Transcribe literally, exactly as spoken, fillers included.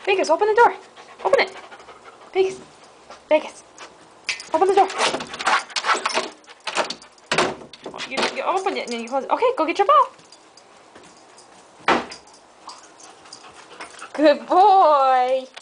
Vegas, open the door. Open it. Vegas. Vegas. Open the door. You, you open it and then you close it. Okay, go get your ball. Good boy.